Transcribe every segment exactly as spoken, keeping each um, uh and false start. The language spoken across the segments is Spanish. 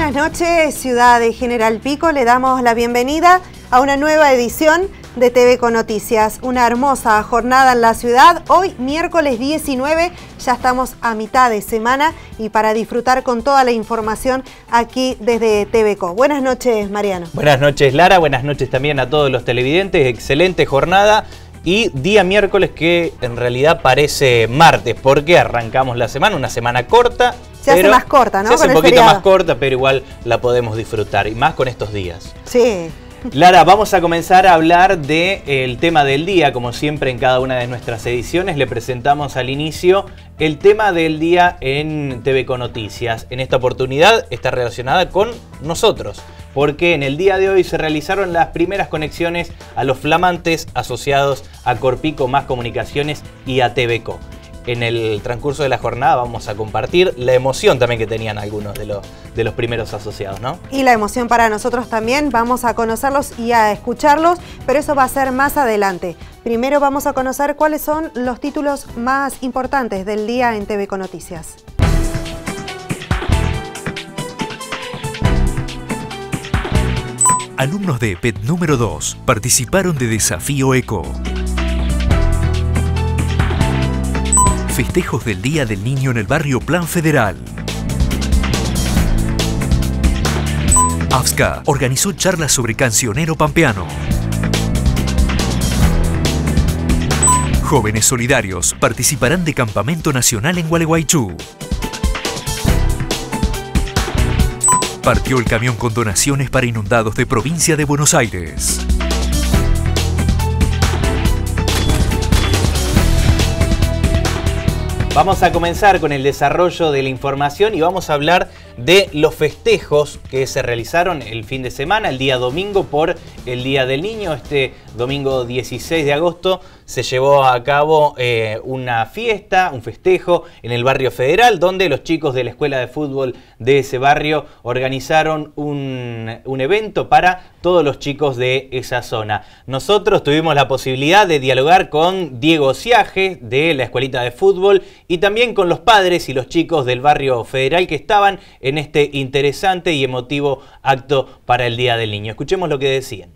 Buenas noches, ciudad de General Pico. Le damos la bienvenida a una nueva edición de T V con Noticias. Una hermosa jornada en la ciudad. Hoy, miércoles diecinueve, ya estamos a mitad de semana y para disfrutar con toda la información aquí desde T V Co. Buenas noches, Mariano. Buenas noches, Lara. Buenas noches también a todos los televidentes. Excelente jornada. Y día miércoles que en realidad parece martes, porque arrancamos la semana, una semana corta. Se hace más corta, ¿no? Se hace con un poquito feriado. más corta, pero igual la podemos disfrutar, y más con estos días. Sí. Lara, vamos a comenzar a hablar del tema del día. Como siempre en cada una de nuestras ediciones, le presentamos al inicio el tema del día en T V con Noticias. En esta oportunidad está relacionada con nosotros, porque en el día de hoy se realizaron las primeras conexiones a los flamantes asociados a Corpico Más Comunicaciones y a T V Co. En el transcurso de la jornada vamos a compartir la emoción también que tenían algunos de los, de los primeros asociados, ¿no? Y la emoción para nosotros también. Vamos a conocerlos y a escucharlos, pero eso va a ser más adelante. Primero vamos a conocer cuáles son los títulos más importantes del día en T V con Noticias. Alumnos de E P E T número dos participaron de Desafío Eco. Festejos del Día del Niño en el barrio Plan Federal. AFSCA organizó charlas sobre cancionero pampeano. Jóvenes solidarios participarán de Campamento Nacional en Gualeguaychú. Partió el camión con donaciones para inundados de provincia de Buenos Aires. Vamos a comenzar con el desarrollo de la información y vamos a hablar de los festejos que se realizaron el fin de semana, el día domingo por el Día del Niño. Este domingo dieciséis de agosto se llevó a cabo eh, una fiesta, un festejo en el barrio Federal, donde los chicos de la escuela de fútbol de ese barrio organizaron un, un evento para todos los chicos de esa zona. Nosotros tuvimos la posibilidad de dialogar con Diego Ciaje de la escuelita de fútbol y también con los padres y los chicos del barrio Federal que estaban en este interesante y emotivo acto para el Día del Niño. Escuchemos lo que decían.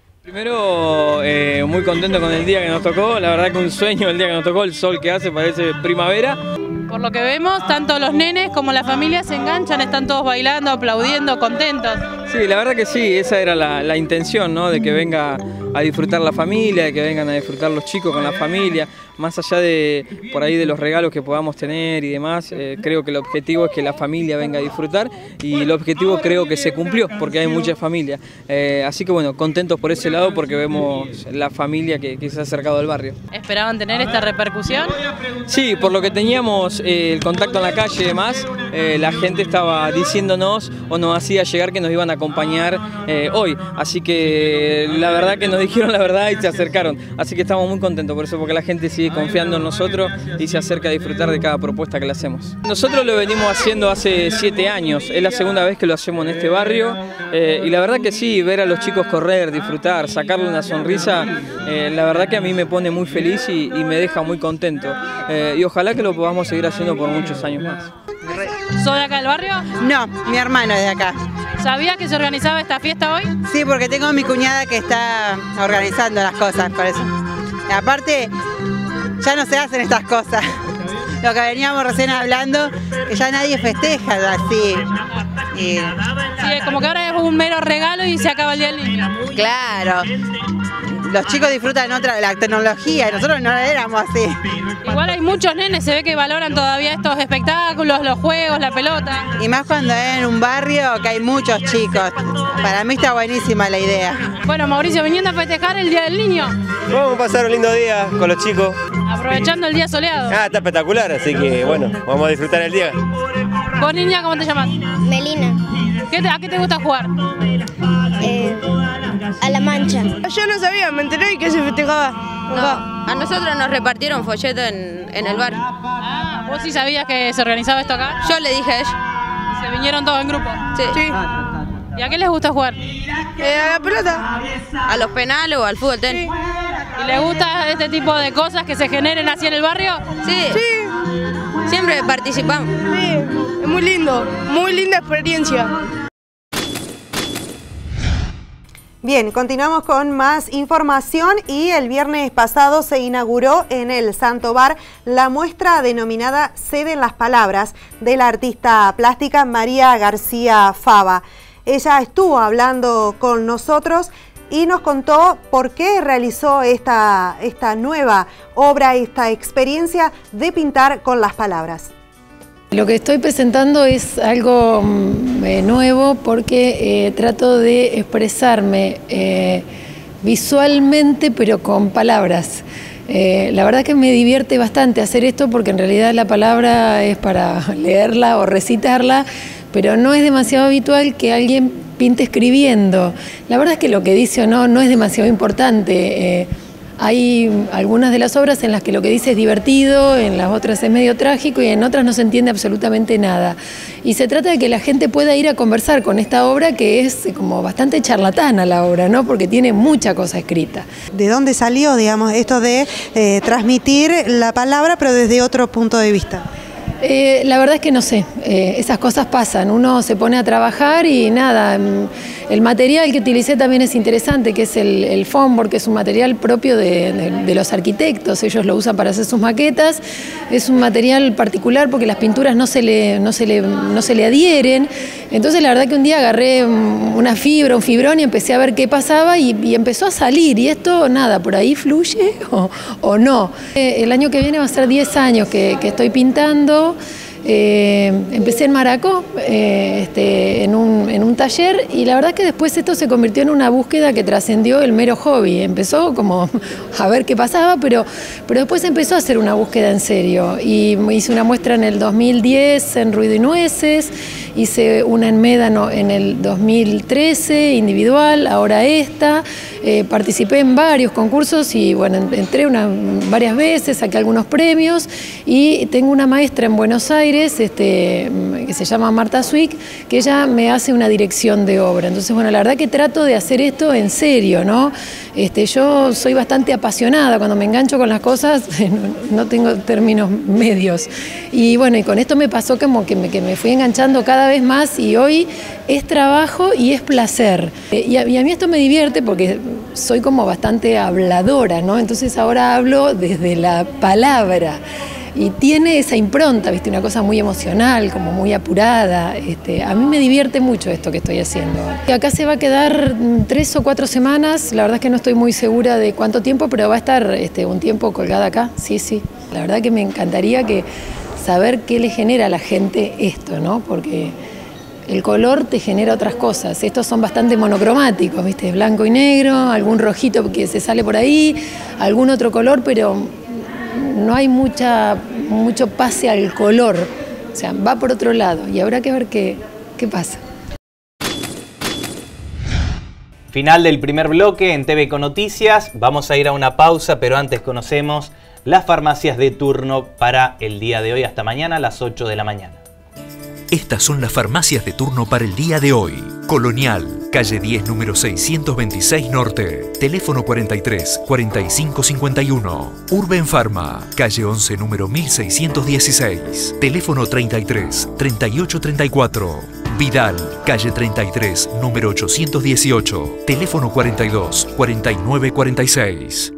Primero, eh, muy contento con el día que nos tocó. La verdad que un sueño el día que nos tocó, el sol que hace parece primavera. Por lo que vemos, tanto los nenes como la familia se enganchan, están todos bailando, aplaudiendo, contentos. Sí, la verdad que sí, esa era la, la intención, ¿no? De que venga a disfrutar la familia, de que vengan a disfrutar los chicos con la familia. Más allá de por ahí de los regalos que podamos tener y demás, eh, creo que el objetivo es que la familia venga a disfrutar y el objetivo creo que se cumplió porque hay mucha familia. Eh, así que bueno, contentos por ese lado porque vemos la familia que, que se ha acercado al barrio. ¿Esperaban tener esta repercusión? Sí, por lo que teníamos eh, el contacto en la calle y demás, eh, la gente estaba diciéndonos o nos hacía llegar que nos iban a acompañar eh, hoy. Así que la verdad que nos dijeron la verdad y se acercaron. Así que estamos muy contentos por eso, porque la gente sigue confiando en nosotros y se acerca a disfrutar de cada propuesta que le hacemos. Nosotros lo venimos haciendo hace siete años, es la segunda vez que lo hacemos en este barrio eh, y la verdad que sí, ver a los chicos correr, disfrutar, sacarle una sonrisa, eh, la verdad que a mí me pone muy feliz y, y me deja muy contento eh, y ojalá que lo podamos seguir haciendo por muchos años más. ¿Sos de acá del barrio? No, mi hermano es de acá. ¿Sabías que se organizaba esta fiesta hoy? Sí, porque tengo a mi cuñada que está organizando las cosas, por eso. Y aparte, ya no se hacen estas cosas. Lo que veníamos recién hablando, que ya nadie festeja así. Y... sí, es como que ahora es un mero regalo y se acaba el Día del Niño. Claro. Los chicos disfrutan otra la tecnología y nosotros no éramos así. Igual hay muchos nenes, se ve que valoran todavía estos espectáculos, los juegos, la pelota. Y más cuando es en un barrio que hay muchos chicos. Para mí está buenísima la idea. Bueno, Mauricio, viniendo a festejar el Día del Niño. Vamos a pasar un lindo día con los chicos. Aprovechando el día soleado. Ah, está espectacular, así que bueno, vamos a disfrutar el día. ¿Vos, niña, cómo te llamas? Melina. ¿Qué te, ¿A qué te gusta jugar? Eh, a la mancha. Yo no sabía, me enteré y que se festejaba. No, a nosotros nos repartieron folletos en, en el bar. Ah, ¿vos sí sabías que se organizaba esto acá? Yo le dije a ella. ¿Se vinieron todos en grupo? Sí. Sí. ¿Y a qué les gusta jugar? Eh, a la pelota. ¿A los penales o al fútbol tenis? Sí. ¿Y les gusta este tipo de cosas que se generen así en el barrio? Sí. Sí. Siempre participamos. Sí, es muy lindo, muy linda experiencia. Bien, continuamos con más información y el viernes pasado se inauguró en el Santo Bar la muestra denominada Ceden las Palabras de la artista plástica María García Fava. Ella estuvo hablando con nosotros y nos contó por qué realizó esta, esta nueva obra, esta experiencia de pintar con las palabras. Lo que estoy presentando es algo eh, nuevo porque eh, trato de expresarme eh, visualmente pero con palabras. Eh, la verdad que me divierte bastante hacer esto porque en realidad la palabra es para leerla o recitarla, pero no es demasiado habitual que alguien pinte escribiendo. La verdad es que lo que dice o no no es demasiado importante. Eh, Hay algunas de las obras en las que lo que dice es divertido, en las otras es medio trágico y en otras no se entiende absolutamente nada. Y se trata de que la gente pueda ir a conversar con esta obra que es como bastante charlatana la obra, ¿no? Porque tiene mucha cosa escrita. ¿De dónde salió, digamos, esto de eh, transmitir la palabra pero desde otro punto de vista? Eh, la verdad es que no sé, eh, esas cosas pasan, uno se pone a trabajar y nada, el material que utilicé también es interesante, que es el, el foam board, que es un material propio de, de, de los arquitectos, ellos lo usan para hacer sus maquetas, es un material particular porque las pinturas no se le, no se le, no se le adhieren, entonces la verdad que un día agarré una fibra, un fibrón y empecé a ver qué pasaba y, y empezó a salir y esto nada, por ahí fluye o, o no. Eh, el año que viene va a ser diez años que, que estoy pintando. Eh, empecé en Maracó, eh, este, en, un, en un taller y la verdad que después esto se convirtió en una búsqueda que trascendió el mero hobby. Empezó como a ver qué pasaba, pero, pero después empezó a hacer una búsqueda en serio y hice una muestra en el dos mil diez en Ruido y Nueces, hice una en Médano en el dos mil trece, individual, ahora esta, eh, participé en varios concursos y bueno, entré una, varias veces, saqué algunos premios y tengo una maestra en Buenos Aires Este, que se llama Marta Zwick, que ella me hace una dirección de obra. Entonces, bueno, la verdad que trato de hacer esto en serio, ¿no? Este, yo soy bastante apasionada, cuando me engancho con las cosas no, no tengo términos medios. Y bueno, y con esto me pasó como que me, que me fui enganchando cada vez más y hoy es trabajo y es placer. Y a, y a mí esto me divierte porque soy como bastante habladora, ¿no? Entonces ahora hablo desde la palabra. Y tiene esa impronta, ¿viste? Una cosa muy emocional, como muy apurada. Este, a mí me divierte mucho esto que estoy haciendo. Y acá se va a quedar tres o cuatro semanas, la verdad es que no estoy muy segura de cuánto tiempo, pero va a estar este, un tiempo colgada acá, sí, sí. La verdad que me encantaría que saber qué le genera a la gente esto, ¿no? Porque el color te genera otras cosas. Estos son bastante monocromáticos, ¿viste? Blanco y negro, algún rojito que se sale por ahí, algún otro color, pero no hay mucha, mucho pase al color, o sea, va por otro lado y habrá que ver qué, qué pasa. Final del primer bloque en T V con Noticias, vamos a ir a una pausa, pero antes conocemos las farmacias de turno para el día de hoy, hasta mañana a las ocho de la mañana. Estas son las farmacias de turno para el día de hoy. Colonial, calle diez, número seiscientos veintiséis Norte, teléfono cuarenta y tres, cuarenta y cinco cincuenta y uno. Urben Pharma, calle once, número mil seiscientos dieciséis, teléfono treinta y tres, treinta y ocho treinta y cuatro. Vidal, calle treinta y tres, número ochocientos dieciocho, teléfono cuarenta y dos, cuarenta y nueve cuarenta y seis.